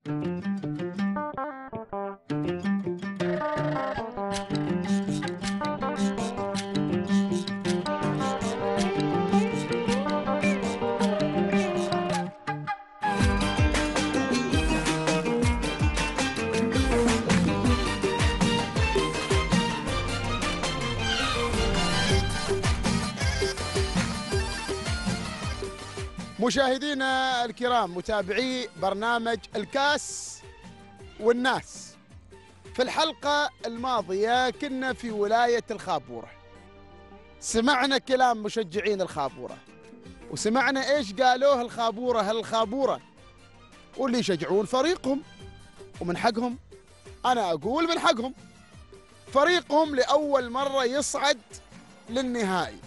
مشاهدينا الكرام، متابعي برنامج الكاس والناس، في الحلقة الماضية كنا في ولاية الخابورة. سمعنا كلام مشجعين الخابورة، وسمعنا ايش قالوه الخابورة. هالخابورة واللي يشجعون فريقهم، ومن حقهم، انا اقول من حقهم، فريقهم لأول مرة يصعد للنهائي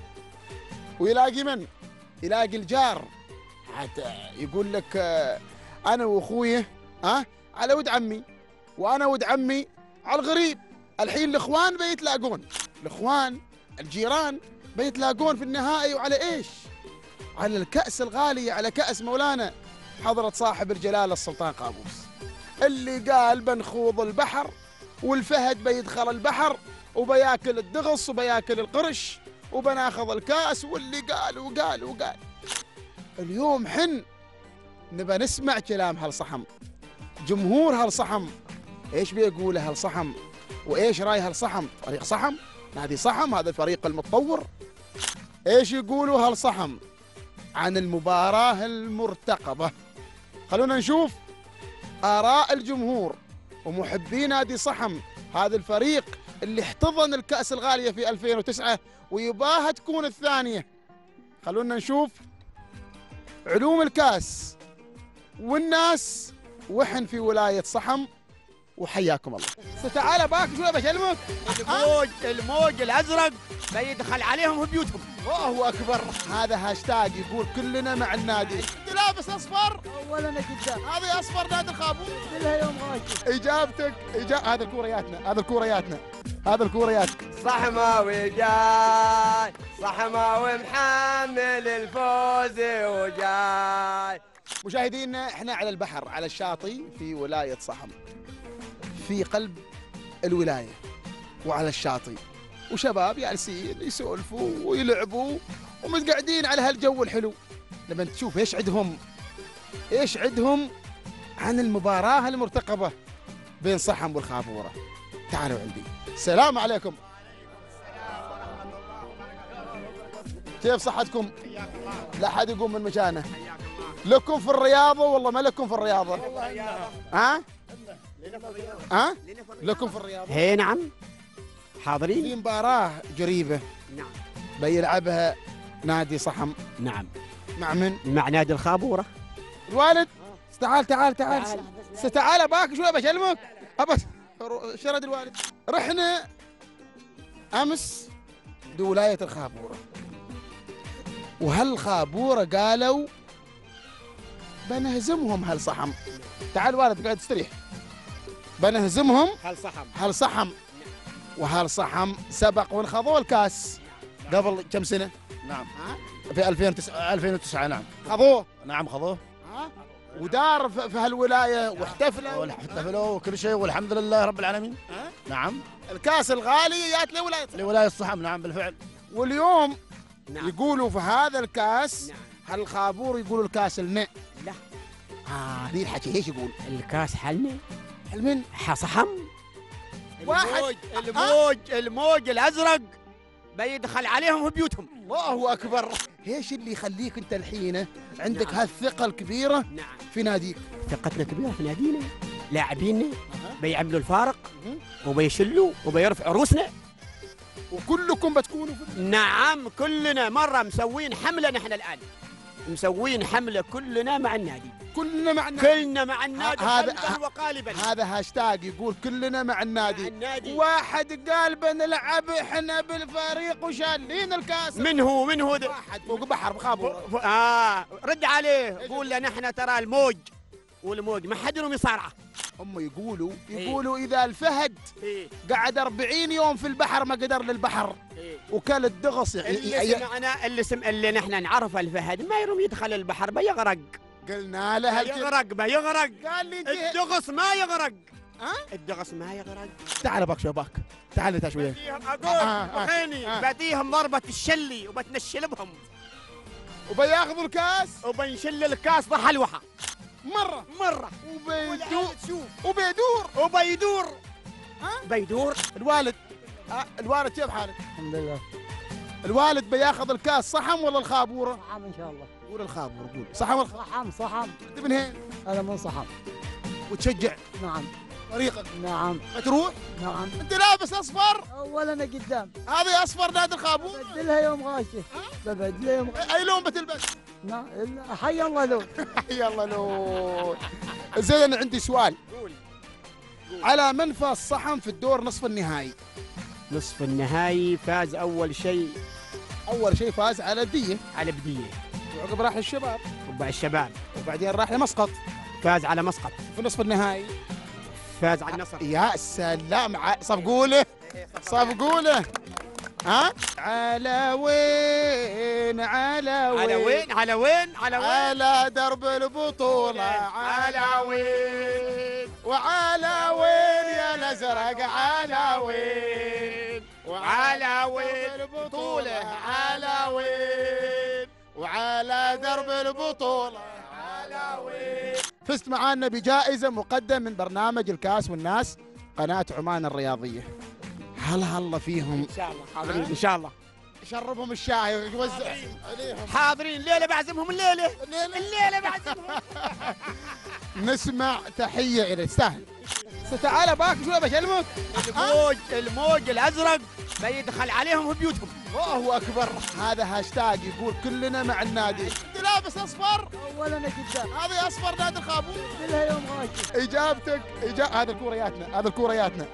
ويلاقي من؟ يلاقي الجار. حتى يقول لك انا واخوي على ود عمي، وانا ود عمي على الغريب. الحين الاخوان بيتلاقون، الاخوان الجيران بيتلاقون في النهائي. وعلى ايش؟ على الكأس الغالي، على كأس مولانا حضرة صاحب الجلالة السلطان قابوس، اللي قال بنخوض البحر والفهد بيدخل البحر وبياكل الدغص وبياكل القرش وبناخذ الكاس، واللي قال وقال وقال. اليوم حن نبى نسمع كلام هالصحم، جمهور هالصحم ايش بيقول هالصحم، وايش راي هالصحم. فريق صحم، نادي صحم، هذا الفريق المتطور. ايش يقولوا هالصحم عن المباراة المرتقبة؟ خلونا نشوف آراء الجمهور ومحبي نادي صحم، هذا الفريق اللي احتضن الكأس الغالية في 2009 ويباها تكون الثانية. خلونا نشوف علوم الكاس والناس وحن في ولاية صحم، وحياكم الله. تعال باك شوي بكلمك. الموج الازرق بيدخل عليهم في بيوتهم. الله اكبر. هذا هاشتاج يقول كلنا مع النادي. انت لابس اصفر؟ اولا انا قدام. هذه اصفر نادي الخابور. كلها يوم غاشي. اجابتك هذا الكورياتنا، هذا الكورياتنا، هذا الكورياتك. صحماوي جاي، صحماوي محمل الفوز وجاي. مشاهدينا، احنا على البحر، على الشاطئ في ولاية صحم، في قلب الولاية وعلى الشاطئ، وشباب جالسين يسولفوا ويلعبوا ومتقعدين على هالجو الحلو. لما تشوف ايش عندهم عن المباراة المرتقبة بين صحم والخابورة. تعالوا عندي. السلام عليكم. كيف صحتكم؟ لا حد يقوم من مكانه. لكم في الرياضة والله ما لكم في الرياضة؟ لكم في الرياضة؟ هي نعم، حاضرين. في مباراة قريبة نعم بيلعبها نادي صحم. نعم. مع من؟ مع نادي الخابورة. الوالد تعال تعال باك شوي بكلمك. شرد الوالد. رحنا امس بولاية الخابورة، وهالخابورة قالوا بنهزمهم هالصحم. تعال والد قاعد تستريح. بنهزمهم هالصحم. وهالصحم سبق وانخذوا الكاس قبل كم سنة؟ نعم في 2009. نعم خذوه. نعم خذوه. ودار في هالولاية واحتفلوا وكل شيء، والحمد لله رب العالمين. نعم. الكاس الغالي جات لولاية الصحم. نعم بالفعل. واليوم نعم. يقولوا في هذا الكاس. نعم. هالخابور يقولوا الكاس لنا. لا. ذي الحكي ايش يقول؟ الكاس حلنا. حلمن؟ صحم. واحد. الموج الازرق بيدخل عليهم في بيوتهم. الله اكبر. ايش اللي يخليك انت الحين عندك هالثقة الكبيرة نعم. في ناديك؟ ثقتنا كبيرة في نادينا، لاعبينا بيعملوا الفارق وبيشلوا وبيرفعوا رؤوسنا. وكلكم بتكونوا في نعم كلنا مرة مسوين حملة. نحن الآن مسوين حملة كلنا مع النادي. كلنا مع النادي. كلنا مع النادي قلبا وقالبا. هذا هاشتاج يقول كلنا مع النادي. واحد قال بنلعب احنا بالفريق وشالين الكاس. من هو واحد فوق بحر بخابور. رد عليه قول له نحن ترى الموج، والموج ما حد يرمي صارعه. هم يقولوا اذا الفهد قعد 40 يوم في البحر ما قدر للبحر وكل الدغص. اللي نحن نعرف الفهد ما يرمي يدخل البحر بيغرق. قلنا له يغرق ما يغرق. قال لي الدغص ما يغرق. ها؟ الدغص ما يغرق. تعال باك شباك، تعال انت شويه. اقول وحيني بديهم ضربة الشلي وبتنشل بهم. وبياخذوا الكاس وبنشل الكاس ضحلوحة مرة وبيدور. بيدور. الوالد كيف حالك؟ الحمد لله. الوالد بياخذ الكاس صحم ولا الخابوره؟ صحم ان شاء الله. قول الخابوره، قول صحم ولا صحم. انت من هين؟ انا من صحم. وتشجع نعم. فريقك؟ نعم. تروح؟ نعم. انت لابس اصفر؟ اولا انا قدام. هذه اصفر نادي الخابور؟ ببدلها يوم غاشة. ببدلها يوم غاشة. اي لون بتلبس؟ نعم. حي الله لون. حي الله لون. زين انا عندي سؤال. قول. على من فاز صحم في الدور نصف النهائي؟ نصف النهائي فاز اول شيء اول شيء فاز على الديه، على بدية، وعقب راح للشباب، وبع الشباب وبعدين راح لمسقط. فاز على مسقط، في نصف النهائي فاز على النصر. يا سلام، صفقوله صفقوله. ها؟ على وين على درب البطولة، على وين وعلى وين يا الازرق، على وين وعلى وين البطولة، على وين وعلى درب البطولة، على وين. فزت معانا بجائزة مقدم من برنامج الكاس والناس قناة عمان الرياضية. هلا الله فيهم ان شاء الله حاضرين ان شاء الله. شربهم الشاي ويوزع عليهم. حاضرين الليله بعزمهم الليله بعزمهم. نسمع تحيه الى تستاهل. تعال باك شوي بكلمك. الموج الازرق بيدخل عليهم في بيوتهم. الله اكبر. هذا هاشتاج يقول كلنا مع النادي. انت لابس اصفر؟ اولا انا قدام. هذه اصفر نادي الخابور. ببدلها يوم غاشة. اجابتك هذا الكورياتنا.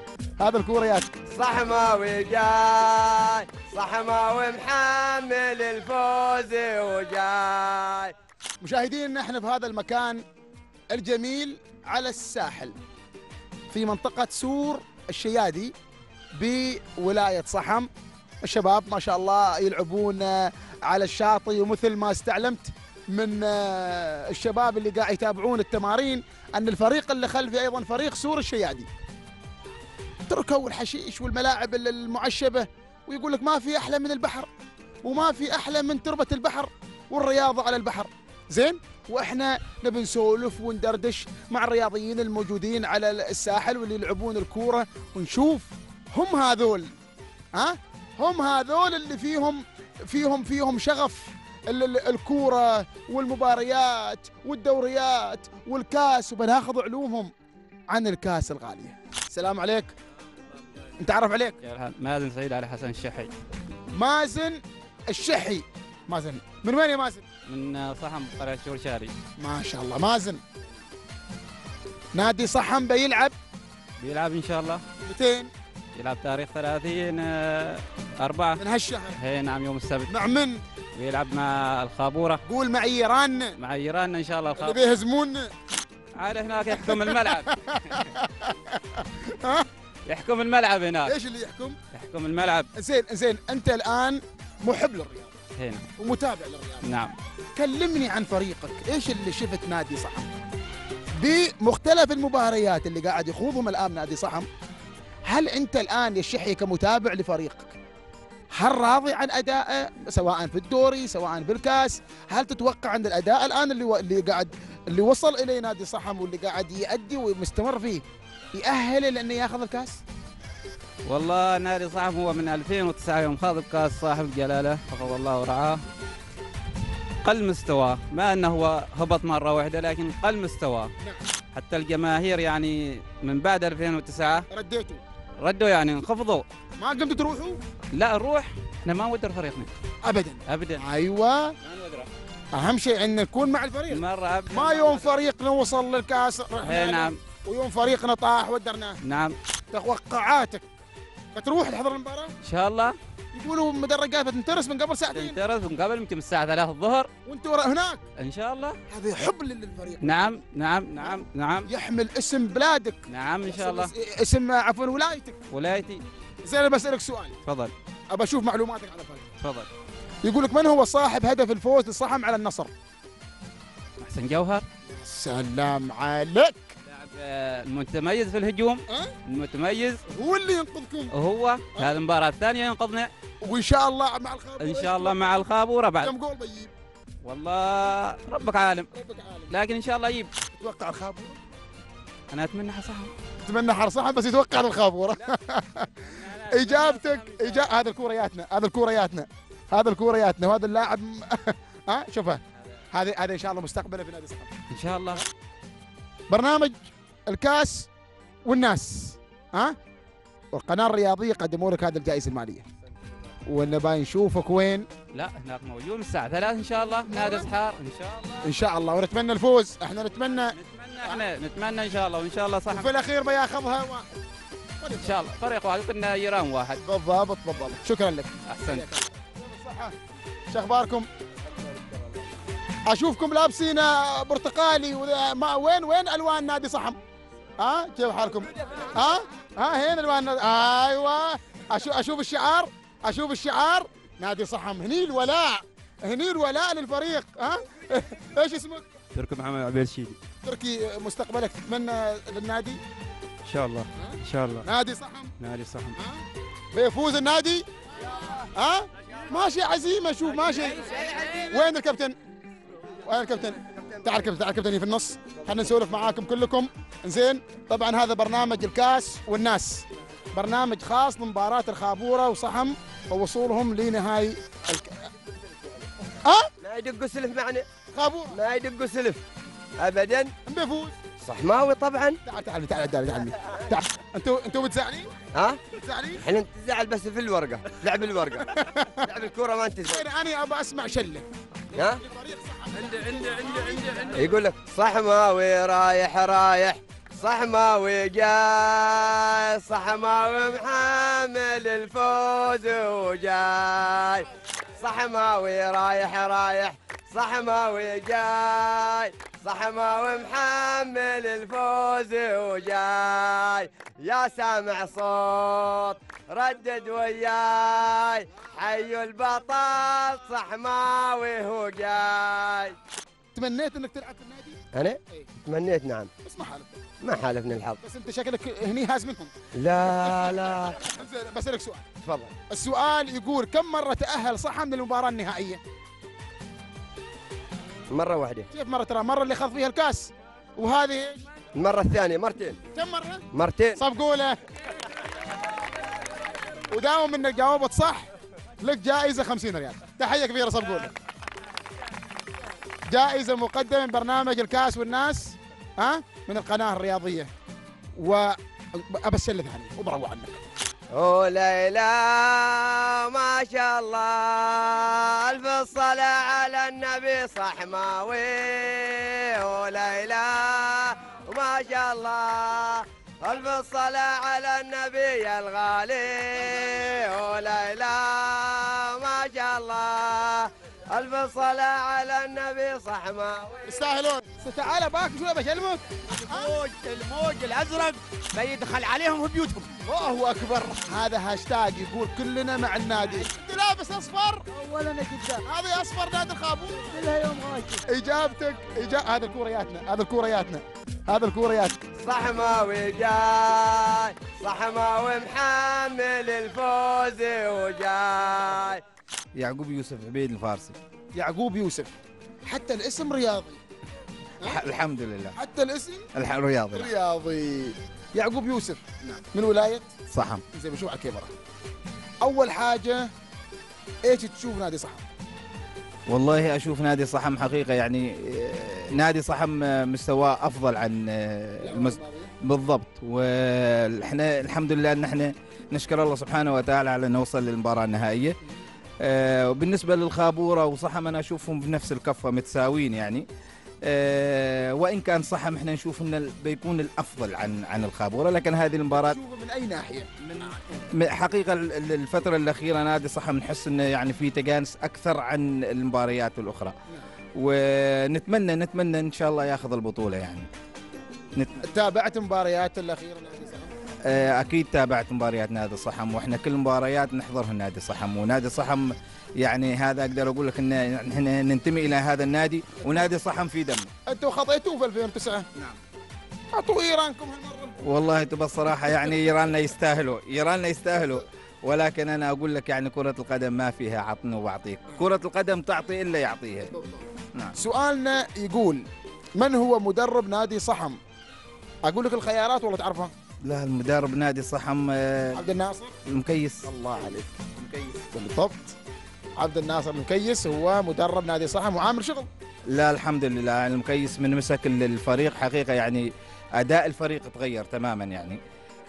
صحماوي جاي، صحماوي محمل الفوز وجاي. مشاهدينا احنا في هذا المكان الجميل على الساحل في منطقة سور الشيادي بولاية صحم. الشباب ما شاء الله يلعبون على الشاطئ، ومثل ما استعلمت من الشباب اللي قاعد يتابعون التمارين أن الفريق اللي خلفي أيضا فريق سور الشيادي. تركوا الحشيش والملاعب المعشبة ويقول لك ما في أحلى من البحر وما في أحلى من تربة البحر والرياضة على البحر. زين، واحنا نبي نسولف وندردش مع الرياضيين الموجودين على الساحل واللي يلعبون الكوره ونشوف هم هذول هم هذول اللي فيهم شغف الكوره والمباريات والدوريات والكاس، وبناخذ علومهم عن الكاس الغاليه. السلام عليك. انت عرف عليك؟ مازن سعيد علي حسن الشحي. مازن الشحي. مازن من وين يا مازن؟ من صحم قرية شورشاري. ما شاء الله. مازن، نادي صحم بيلعب ان شاء الله متين؟ يلعب تاريخ 30/4 من هالشهر. هي نعم، يوم السبت. مع من؟ ويلعب مع الخابورة. قول مع ايران. مع ايران ان شاء الله. اللي بيهزمونا عاد هناك يحكم الملعب. يحكم الملعب هناك. ايش اللي يحكم؟ يحكم الملعب. زين انت الان محب للرياضه هنا ومتابع للرياضه. نعم. كلمني عن فريقك، ايش اللي شفت نادي صحم بمختلف المباريات اللي قاعد يخوضهم الان نادي صحم؟ هل انت الان يا الشحي كمتابع لفريقك هل راضي عن ادائه سواء في الدوري سواء في الكاس؟ هل تتوقع ان الاداء الان اللي وصل اليه نادي صحم واللي قاعد يؤدي ومستمر فيه يأهل لانه ياخذ الكاس؟ والله نادي صحم هو من 2009 يوم خاض الكاس صاحب الجلاله حفظه الله ورعاه، قل مستواه، ما انه هو هبط مره واحده لكن قل مستواه. حتى الجماهير يعني من بعد 2009 ردوا يعني انخفضوا. ما قمتوا تروحوا؟ لا نروح، احنا ما نودر فريقنا ابدا. ايوه، ما نودره. اهم شيء ان نكون مع الفريق مره ابدا. ما يوم فريقنا وصل للكاس نعم، ويوم فريقنا طاح ودرناه. نعم. توقعاتك بتروح تحضر المباراه؟ ان شاء الله. يقولوا مدرجات بتنترس من قبل ساعتين. تنترس من قبل يمكن الساعه 3 الظهر وانتوا هناك ان شاء الله. هذا حب للفريق. نعم نعم نعم نعم. يحمل اسم بلادك. نعم ان شاء الله. اسم عفوا ولايتي. زين انا بسالك سؤال. تفضل. ابى اشوف معلوماتك على الفريق. تفضل. يقول لك من هو صاحب هدف الفوز لصحم على النصر؟ محسن جوهر. سلام عليك. لاعب المتميز في الهجوم. المتميز هو اللي ينقذكم. هو هذه المباراة الثانية ينقذنا. وان شاء الله مع الخابوره. ان شاء الله مع الخابوره بعد. كم جول بيجيب؟ والله ربك عالم. لكن ان شاء الله يجيب. تتوقع الخابوره؟ انا اتمنى حصحهم. اتمنى حرصها بس يتوقع الخابوره. اجابتك هذا الكورياتنا، هذا الكورياتنا وهذا اللاعب. ها شوفها، هذا ان شاء الله مستقبله في نادي صحم. ان شاء الله. برنامج الكاس والناس، ها والقناه الرياضيه قدموا لك هذه الجائزه الماليه، ونبغى نشوفك وين؟ لا هناك موجود الساعه 3 ان شاء الله نادي صحار ان شاء الله. ان شاء الله ونتمنى الفوز، احنا نتمنى ان شاء الله، وان شاء الله صح. وفي الاخير بياخذها ان شاء الله فريق واحد كنا جيران واحد. بالضبط. شكرا لك. احسنت. شو اخباركم؟ اشوفكم لابسين برتقالي وين الوان نادي صحم؟ كيف حالكم؟ هنا الوان ايوه. اشوف الشعار نادي صحم. هني الولاء للفريق. ايش اسمك؟ تركي محمد عبيد الشيدي. تركي، مستقبلك تتمنى للنادي؟ ان شاء الله ان شاء الله. نادي صحم. بيفوز النادي؟ ماشي عزيمه. شوف ماشي. وين الكابتن؟ تعال كابتن في النص، خلينا نسولف معاكم كلكم. زين، طبعا هذا برنامج الكاس والناس، برنامج خاص لمباراة الخابورة وصحم ووصولهم لنهائي ما يدقوا سلف معنا. خابورة ما يدقوا سلف ابدا. بيفوز صحماوي طبعا. تعال انتوا متزعلين؟ متزعلين؟ احنا نتزعل بس في الورقه، لعب الورقه. لعب الكوره ما نتزعل. انا ابى اسمع شله. عندي يقول لك صحماوي رايح صحماوي جاي، صحماوي محمل الفوز وجاي، صحماوي رايح صحماوي جاي، صحماوي محمل الفوز وجاي، يا سامع صوت ردد وياي، حي البطل صحماوي هو جاي. تمنيت انك تلعب في النادي؟ انا؟ تمنيت نعم. بس ما حالف. ما حالفني الحظ. بس انت شكلك هني هاز منهم. لا. بسألك سؤال. تفضل. السؤال يقول كم مرة تأهل صحم للمباراة النهائية؟ مرة واحدة. كيف مرة؟ ترى مرة اللي خاض فيها الكاس، وهذه ايش؟ المرة الثانية مرتين. كم مرة؟ مرتين. صفقوا له. وداوم انك جاوبت صح لك جائزة 50 ريال. تحية كبيرة صفقوا له. جائزة مقدمة من برنامج الكاس والناس، من القناة الرياضية. وأبشر ثاني وبروع عنك. ليلى ما شاء الله، ألف الصلاة على النبي صحماوي. ليلى ما شاء الله، ألف الصلاة على النبي الغالي. ليلى ما شاء الله، ألف صلاة على النبي صحماوي. يستاهلون. تعال باك شو بكلمك؟ الموج الازرق بيدخل عليهم في بيوتهم. الله اكبر. هذا هاشتاج يقول كلنا مع النادي. انت لابس اصفر ولا انا قدام. هذا اصفر نادي الخابور. كلها يوم غاشي. اجابتك هذا الكورياتنا. صحماوي جاي، صحماوي محمل الفوز وجاي. يعقوب يوسف عبيد الفارسي. يعقوب يوسف، حتى الاسم رياضي. الحمد لله. حتى الاسم رياضي. يعقوب يوسف. نعم. من ولاية صحم. زي ما بشوف على الكاميرا. أول حاجة إيش تشوف نادي صحم؟ والله أشوف نادي صحم حقيقة يعني نادي صحم مستواه أفضل عن بالضبط. وإحنا الحمد لله أن إحنا نشكر الله سبحانه وتعالى على أن نوصل للمباراة النهائية. وبالنسبة للخابورة وصحم أنا أشوفهم بنفس الكفة متساوين يعني. وإن كان صحم إحنا نشوف إنه بيكون الأفضل عن الخابورة، لكن هذه المباراة من أي ناحية؟ حقيقة الفترة الأخيرة نادي صحم نحس إنه يعني في تجانس أكثر عن المباريات الأخرى، ونتمنى إن شاء الله ياخذ البطولة يعني. تابعت مباريات الأخيرة نادي صحم؟ اكيد تابعت مباريات نادي الصحم، واحنا كل المباريات نحضرها نادي الصحم، ونادي الصحم يعني هذا اقدر اقول لك ان احنا ننتمي الى هذا النادي، ونادي الصحم في دمنا. انتم خطيتوه في 2009. نعم. اعطوا ايرانكم هالمره. والله تبى الصراحه يعني ايراننا يستاهلوا، ولكن انا اقول لك يعني كره القدم ما فيها عطني وبعطيك، كره القدم تعطي الا يعطيها. نعم. سؤالنا يقول من هو مدرب نادي صحم؟ اقول لك الخيارات ولا تعرفها؟ لا، المدرب نادي الصحم عبد الناصر المكيس. الله عليك. المكيس بالضبط، عبد الناصر المكيس هو مدرب نادي صحم وعامل شغل. لا الحمد لله، المكيس من مسك الفريق حقيقه، يعني اداء الفريق تغير تماما يعني.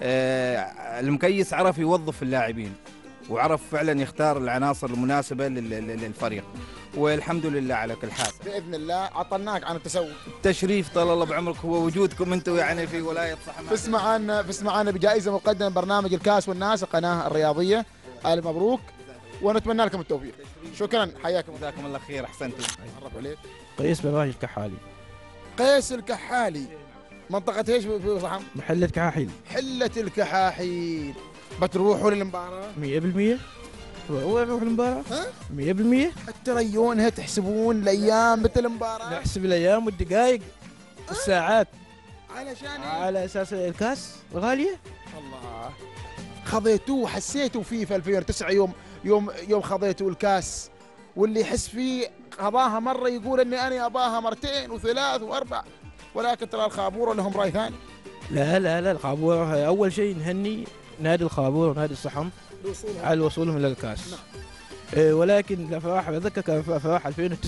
المكيس عرف يوظف اللاعبين، وعرف فعلا يختار العناصر المناسبه للفريق، والحمد لله على كل حال. باذن الله عطلناك عن التسوق. التشريف طال الله بعمرك هو وجودكم انتم يعني في ولايه صحم. فاس معانا بجائزه مقدمه برنامج الكاس والناس القناه الرياضيه. الف مبروك ونتمنى لكم التوفيق. شكرا، حياكم الله. جزاكم الله خير، احسنتم. عرف عليك. قيس بن راشد الكحالي. قيس الكحالي، منطقة ايش في صحم؟ محلة كحاحيل. حلة الكحاحيل. بتروحوا للمباراة؟ 100%. وين نروح المباراة؟ ها؟ 100%. تريونها تحسبون الايام مثل المباراة؟ نحسب الايام والدقائق والساعات علشان على اساس الكاس غالية. الله. خضيتوه وحسيتوا فيه في 2009 يوم خضيتوا الكاس، واللي يحس فيه خضاها مرة يقول اني انا اباها مرتين وثلاث واربع، ولكن ترى الخابورة لهم راي ثاني. لا الخابورة اول شيء نهني نادي الخابورة ونادي الصحم على وصولهم الى الكاس. ولكن الافراح بذكرك في افراح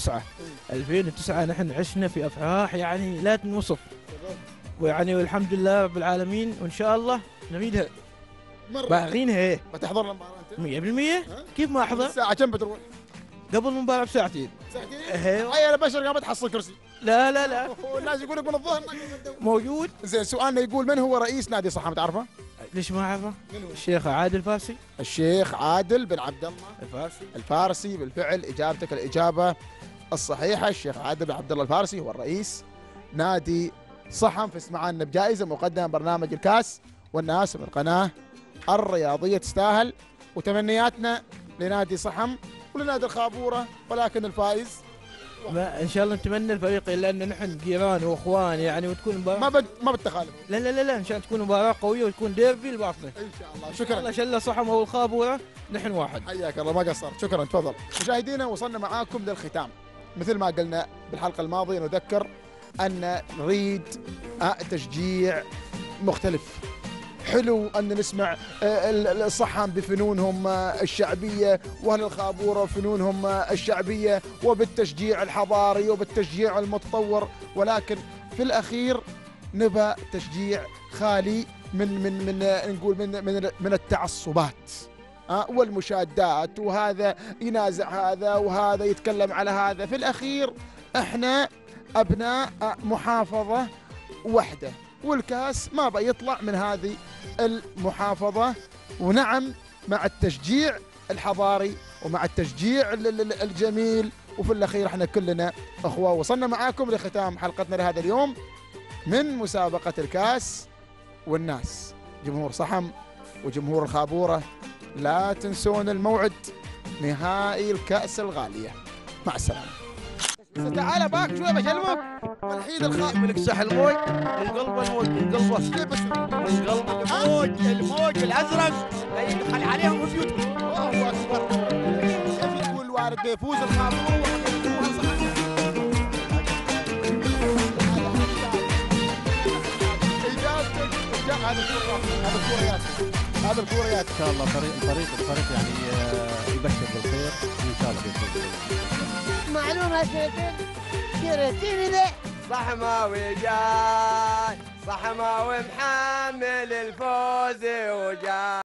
2009 نحن عشنا في افراح يعني لا تنوصف، ويعني والحمد لله رب العالمين، وان شاء الله نريدها باغينها. ايه بتحضر المباراة انت؟ 100%. كيف ما احضر؟ الساعة كم بتروح؟ قبل المباراة بساعتين. ساعتين؟ ايوه. انا بشر قام تحصل كرسي. لا والناس يقول لك من الظهر موجود. زين، سؤالنا يقول من هو رئيس نادي صحم، تعرفه؟ ليش ما اعرفه؟ من هو؟ الشيخ عادل الفارسي. الشيخ عادل بن عبد الله الفارسي. بالفعل اجابتك الاجابه الصحيحه، الشيخ عادل بن عبد الله الفارسي هو الرئيس نادي صحم. فاز معنا بجائزه مقدمه برنامج الكاس والناس من القناه الرياضيه، تستاهل. وتمنياتنا لنادي صحم ولنادي الخابوره، ولكن الفائز ما ان شاء الله نتمنى الفريق، لان نحن جيران واخوان يعني، وتكون مباراه ما بالتخالف. لا ان شاء الله تكون مباراه قويه وتكون ديربي الباطنه ان شاء الله. شكرا. الله شله صحم والخابوره نحن واحد. حياك الله، ما قصرت. شكرا، تفضل. مشاهدينا، وصلنا معاكم للختام. مثل ما قلنا بالحلقه الماضيه، نذكر ان نريد تشجيع مختلف. حلو أن نسمع الصحم بفنونهم الشعبية، وأهل الخابورة فنونهم الشعبية، وبالتشجيع الحضاري وبالتشجيع المتطور، ولكن في الأخير نبى تشجيع خالي من نقول من التعصبات والمشادات، وهذا ينازع هذا وهذا يتكلم على هذا. في الأخير احنا أبناء محافظة واحدة، والكاس ما بيطلع من هذه المحافظة. ونعم، مع التشجيع الحضاري ومع التشجيع الجميل، وفي الأخير احنا كلنا أخوة. وصلنا معاكم لختام حلقتنا لهذا اليوم من مسابقة الكاس والناس. جمهور صحم وجمهور الخابورة، لا تنسون الموعد، نهائي الكأس الغالية. مع السلامة. تعال باك شوي بكلمك. الحين لك ساحل الموج، الموج الازرق لا يدخل عليهم وبيوتهم. الله اكبر. كيف تقول الوارد بيفوز الخابور؟ هذا الكوريات ان شاء الله الفريق يعني يبشر بالخير، وان شاء الله بيفوز. معلومة كرتين ذا صحماوي جاي، صحماوي محمل الفوز وجاي.